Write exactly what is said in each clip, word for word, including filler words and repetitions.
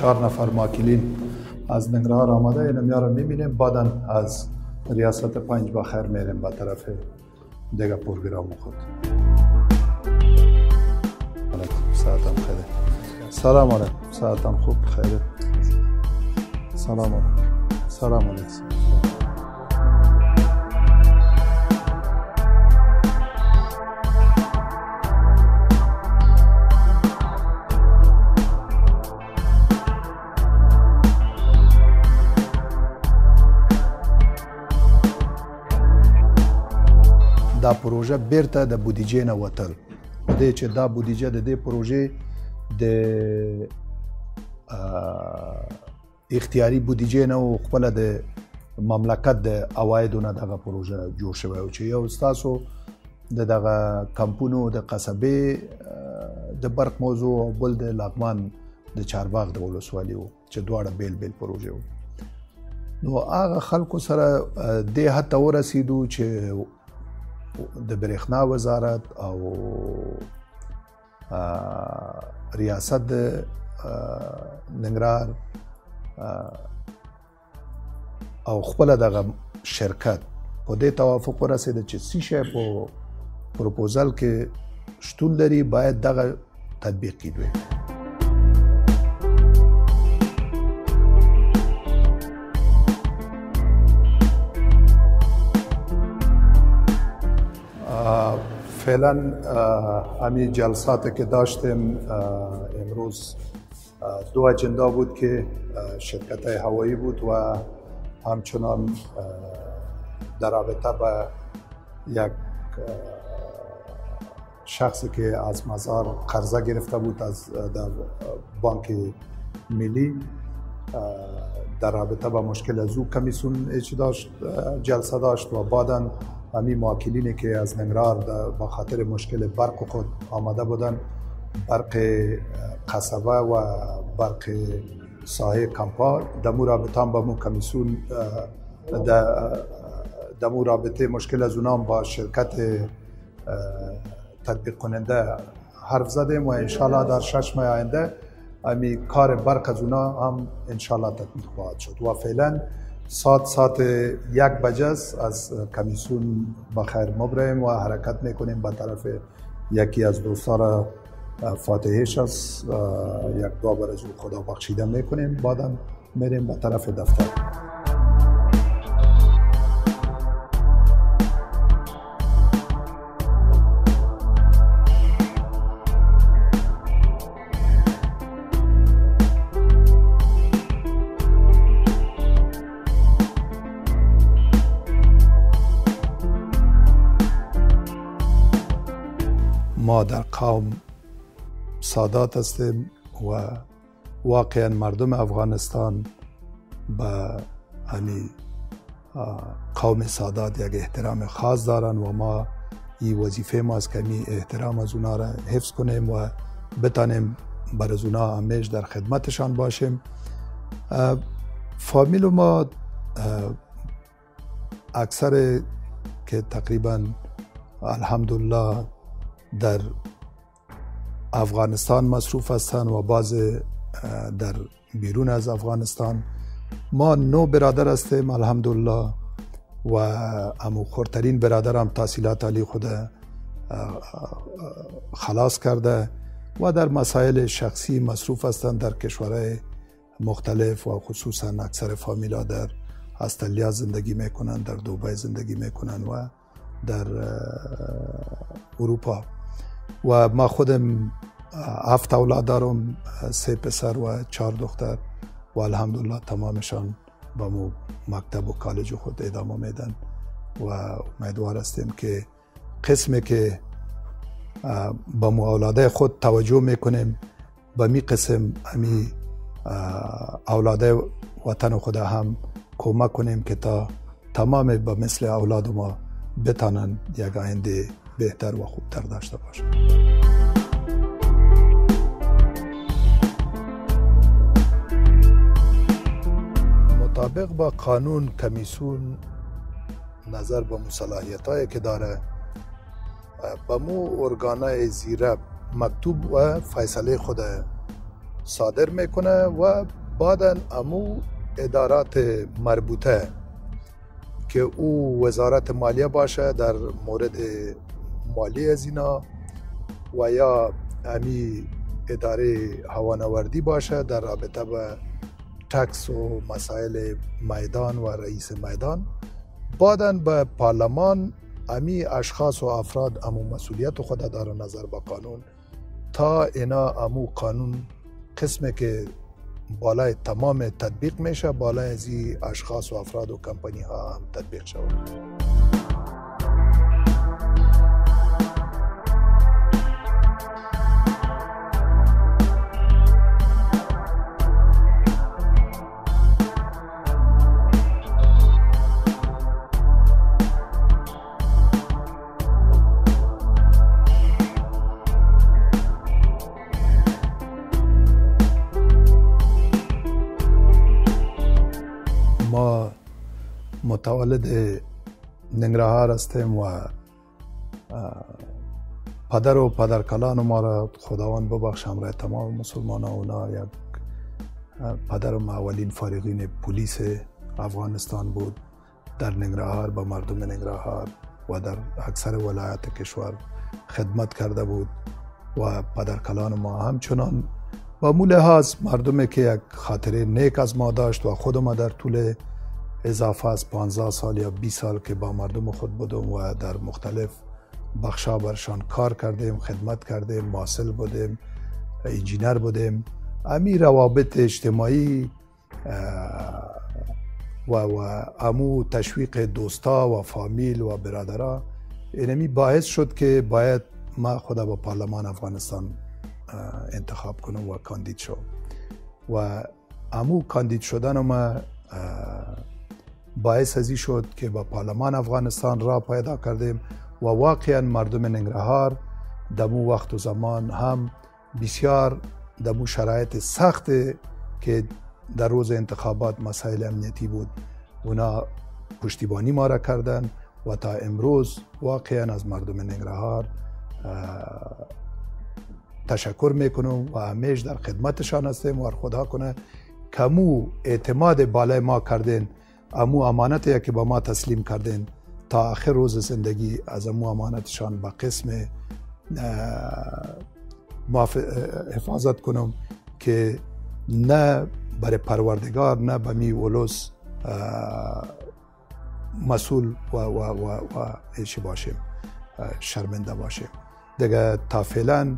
چهار نفر ماکلین از ننگرهار آمده، این میاره میبینیم، بعدا از ریاست پنج با خیر میریم به طرف دیگه پروگرام خود. ساعتم خیلی. سلام علیکم. ساعتم خوب خیلی. سلام علیکم. سلام علیکم. دا پروژه بیرته د بودیجې نه وتل دی چې دا بودیجه د دې پروژې د اختیاري بودیجې نه او خپله د مملکت د عوایدو نه دغه پروژه جوړ شوی و چې یو ستاسو د دغه کمپونو د قصبې د برق موضوع او بل د لغمان د چارباغ د ولسوالي و چې دواړه بیل بیل پروژې و. نو هغه خلکو سره دې حد ته ورسېدو چې د برېښنا وزارت او ریاست د ننګرهار او خپله دغه شرکت په دې توافق ورسېده چې څه شی په پروپوزل کې شتون لري باید دغه تطبیق کړي. فعلا همی جلساتی که داشتیم امروز دو اجندا بود که شرکت هوایی بود و همچنان در رابطه با یک شخصی که از مزار قرضه گرفته بود از در بانک ملی در رابطه با مشکل از او کمیسیون ایچ داشت جلسه داشت و بعداً همین مواکلینی که از ننگرهار با خاطر مشکل برق خود آمده بودن، برق قصبه و برق ساحه کمپا، دمو رابطه هم با مو کمیسیون دمو رابطه مشکل از اونام با شرکت تطبیق کننده حرف زدیم و انشالله در شش ماه آینده همین کار برق از اونا هم انشالله تطبیق خواهد شد و فعلا ساعت ساعت یک بجه از کمیسیون بخیر مبریم و حرکت میکنیم به طرف یکی از دوستان فاتحش است، یک دعا برای او خدا بخشیده میکنیم، بعدا میریم به طرف دفتر. ما در قوم سادات هستیم و واقعا مردم افغانستان به همین قوم سادات یک احترام خاص دارن و ما این وظیفه ما است که می احترام از اونا را حفظ کنیم و بتانیم بر از اونا همیشه در خدمتشان باشیم. فامیل ما اکثر که تقریبا الحمدلله در افغانستان مصروف هستند و بعض در بیرون از افغانستان. ما نو برادر هستیم الحمدلله و امو خورترین برادر هم تحصیلات عالی خود خلاص کرده و در مسائل شخصی مصروف هستند در کشورهای مختلف و خصوصا اکثر فامیلا در استرالیا زندگی میکنن، در دبی زندگی میکنن و در اروپا. و ما خودم هفت اولاد دارم، سه پسر و چهار دختر و الحمدلله تمامشان با مو مکتب و کالج خود ادامه میدن و امیدوار هستیم که قسمی که با مو اولاده خود توجه میکنیم به می قسم همی اولاده وطن خود هم کمک کنیم که تا تمام با مثل اولاد ما بتانن یک آینده بهتر و خوبتر داشته باشند. مطابق با قانون کمیسیون نظر به صلاحیت‌هایی که داره به مو ارگان‌های زیره مکتوب و فیصله خود صادر میکنه و بعدا امو ادارات مربوطه که او وزارت مالیه باشه در مورد مالی از اینا و یا امی اداره هوانوردی باشه در رابطه به تکس و مسائل میدان و رئیس میدان. بعداً به پارلمان امی اشخاص و افراد امو مسئولیت خود داره نظر به قانون تا اینا امو قانون قسمی که بالای تمام تطبیق میشه بالای از این اشخاص و افراد و کمپانی ها هم تطبیق شود. ما متولد ننگرهار هستیم و پدر و پدرکلان ما را خداوند ببخش همراه تمام مسلمان ها. اونا یک پدرم اولین فارغین پلیس افغانستان بود در ننگرهار، به مردم ننگرهار و در اکثر ولایات کشور خدمت کرده بود و پدرکلان ما همچنان با مو لحاظ مردمی که یک خاطره نیک از ما داشت و خود ما در طول اضافه از پانزده سال یا بیست سال که با مردم خود بودم و در مختلف بخشا برشان کار کردیم، خدمت کردیم، ماسل بودیم، انجینر بودیم. امی روابط اجتماعی و, و امو تشویق دوستا و فامیل و برادرها اینمی باعث شد که باید ما خدا با پارلمان افغانستان انتخاب کنم و کاندید شد و امو کاندید شدن ما باعث ازی شد که با پارلمان افغانستان را پیدا کردیم و واقعا مردم ننگرهار دمو وقت و زمان هم بسیار دمو شرایط سخت که در روز انتخابات مسائل امنیتی بود اونا پشتیبانی ما را کردن و تا امروز واقعا از مردم ننگرهار تشکر میکنم و همیشه در خدمتشان هستیم و خدا کنه کمو اعتماد بالای ما کردین، امو امانتی که با ما تسلیم کردین تا آخر روز زندگی از امو امانتشان با قسم حفاظت کنم که نه برای پروردگار نه به می ولوس مسئول و, و, و, و ایشی باشیم، شرمنده باشیم دیگه. تا فعلا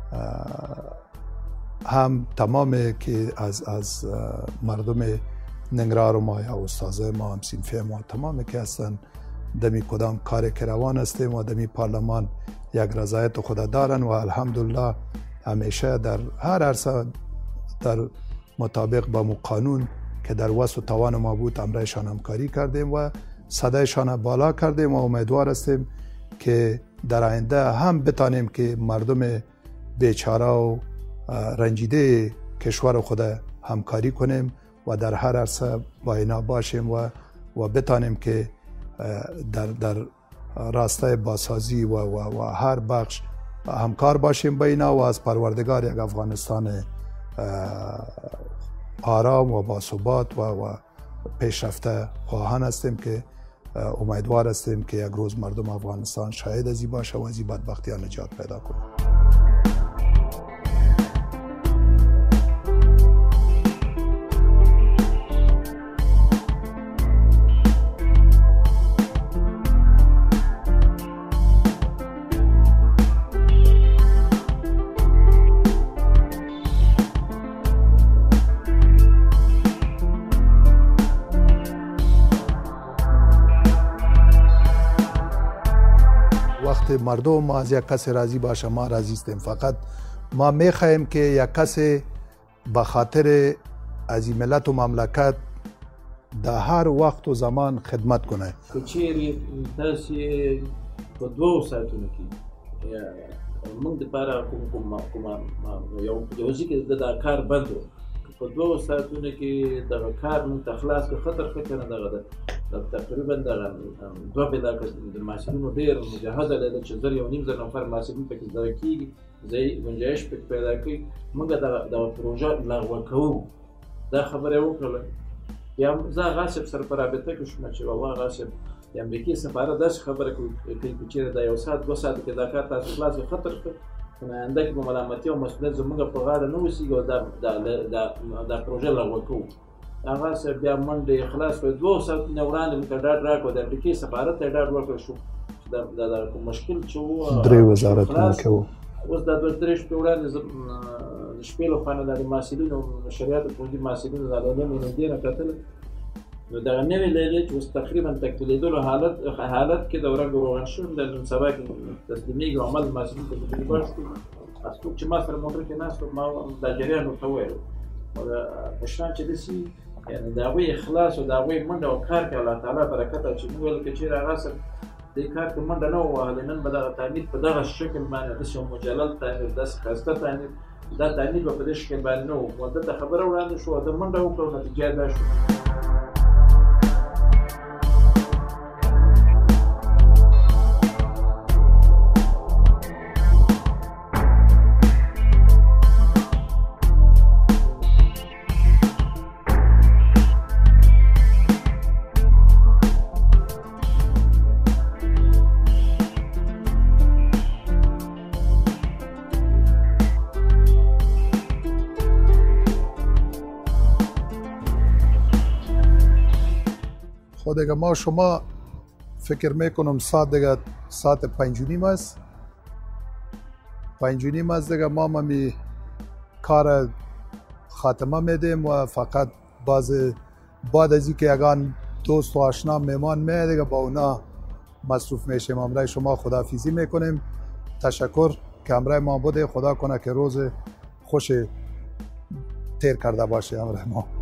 هم تمام که از از مردم ننگرهار ما یا استازه ما هم صنفی ما تمام که هستن دمی کدام کار که روان هستیم و دمی پارلمان یک رضایت خدا دارن و الحمدلله همیشه در هر عرصه در مطابق با مو قانون که در وسط و توان ما بود امرایشان همکاری کردیم و صدایشان بالا کردیم و امیدوار هستیم که در آینده هم بتانیم که مردم بیچاره و رنجیده کشور خود همکاری کنیم و در هر عرصه با اینا باشیم و و بتانیم که در در راستای بازسازی و, و, و هر بخش همکار باشیم با اینا و از پروردگار یک افغانستان آرام و باثبات و, و پیشرفته خواهان هستیم که امیدوار هستیم که یک روز مردم افغانستان شاهد ازی باشه و ازی بدبختی ها نجات پیدا کنه. وقت مردم ما از یک کس راضی باشه ما راضی هستیم، فقط ما میخواهیم که یک کس به خاطر از ملت و مملکت در هر وقت و زمان خدمت کنه. که چیرې تاسو په دوو ساعتونو کې موږ دپاره کوم کوم کوم یو یو ځای کې دا کار بند و په دوو ساعتونو کې دغه کار موږ ته خلاص کړ خطر ښه کنه دغه ده تقریبا دغه دوه پیدا کړ د محصلینو ډېر مجهزه ده چې زر یو نیم زر نفر محصلین پکې زده کېږي ځای گنجایش پکې پیدا کړي موږ دغه پروژه لغوه کوو. دا خبره وکړله. بیا زه هغه صاحب سره په رابطه کې شوم چې بابا هغه صاحب د امریکې سفارت داسې خبره کوي که چېرې دا یو ساعت دوه ساعته کې دا کار تاسو خلاص کړئ خطر کړ په آینده کې به ملامتي او مسؤلیت زموږ په غاړه نه اوسېږي او دا پروژه لغوه کوو. هغه صاحب بیا منډې خلاص کړې دوه ساعتو نه وړاندې موږ ته ډاډ راکړو د امریکې سفارت ته یې ډاډ ورکړل شو چې دا کوم مشکل چې و درې وزارتونه کې و. اوس دا دوه درې شپې وړاندې د شپې له خوا نه دا د محصلینو نشریاتو پوهنځي محصلینو دا لیلیه مې نږدې نه کتله نو دغه نوې لیلیه چې اوس تقریبا تکمیلېدلو حالت حالت کې د ورځو روغن شوم د نن سبا کې تسلیمېږي او عمل محصلینو ته تجربه شو. څوک چې ما سره موټر کې ناست و ما دا جریان ورته وویل په شان چې داسې یعنې د هغوی اخلاص او د هغوی منډه او کار کې الله تعالی برکت او چې موږ ویل که چېرې هغه صاحب دې کار کې منډه نه ووهلې نن به دغه تعمیر په دغه شکل باندې داسې یو مجلل تعمیر داسې ښایسته تعمیر دا تعمیر به په دې شکل باندې نه و. خو دلته خبره وړاندې شوه ده منډه وکړه او نتیجه دا شوه. خود دیگه ما شما فکر میکنم ساعت دیگه ساعت پنج و نیم است پنج و نیم است دیگه ما می کار خاتمه میدیم و فقط باز بعد از اینکه یگان دوست و آشنا مهمان میاد دیگه با اونا مصروف میشیم. امرای شما خداحافظی میکنیم. تشکر که امرای ما بوده. خدا کنه که روز خوش تیر کرده باشه امرای ما.